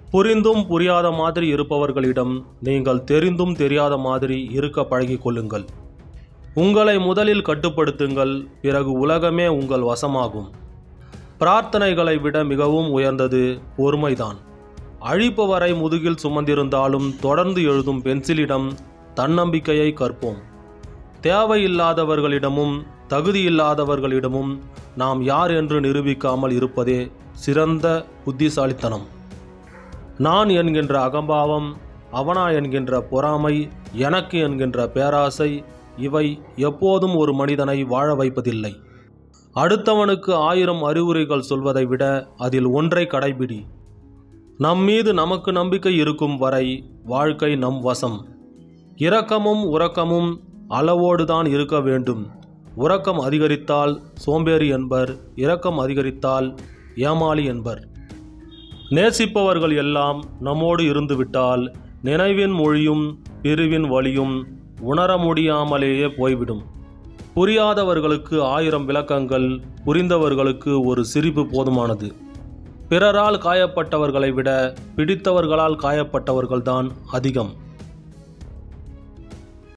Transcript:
புரிந்தும் புரியாத மாதிரி இருப்பவர்களிடம் நீங்கள் தெரிந்தும் தெரியாத மாதிரி இருக்க பழகிக் கொள்ளுங்கள். உங்களை முதலில் கட்டுப்படுத்துங்கள், பிறகு உலகமே உங்கள் வசமாகும். பிரார்த்தனைகளை விட மிகவும் உயர்ந்தது பொறுமைதான். அழிப்பவரை முதுகில் சுமந்திருந்தாலும் தொடர்ந்து எழுதும் பென்சிலிடம் தன்னம்பிக்கையை கற்போம். தேவையில்லாதவர்களிடமும் தகுதியில்லாதவர்களிடமும் நாம் யார் என்று நிரூபிக்காமல் இருப்பதே சிறந்த புத்திசாலித்தனம். நான் என்கின்ற அகம்பாவம், அவனா என்கின்ற பொறாமை, எனக்கு என்கின்ற பேராசை இவை எப்போதும் ஒரு மனிதனை வாழ வைப்பதில்லை. அடுத்தவனுக்கு 1000 அறிவுரைகள் சொல்வதை விட அதில் ஒன்றை கடைபிடி. நம்மீது நமக்கு நம்பிக்கை இருக்கும் வரை வாழ்க்கை நம் வசம். இரக்கமும் உறக்கமும் அளவோடுதான் இருக்க வேண்டும். உறக்கம் அதிகரித்தால் சோம்பேறி என்பர், இரக்கம் அதிகரித்தால் ஏமாளி என்பர். நேசிப்பவர்கள் எல்லாம் நம்மோடு இருந்துவிட்டால் நினைவின் மொழியும் பிரிவின் வலியும் உணர முடியாமலேயே போய்விடும். புரியாதவர்களுக்கு 1000 விளக்கங்கள், புரிந்தவர்களுக்கு ஒரு சிரிப்பு போதுமானது. பிறரால் காயப்பட்டவர்களை விட பிடித்தவர்களால் காயப்பட்டவர்கள்தான் அதிகம்.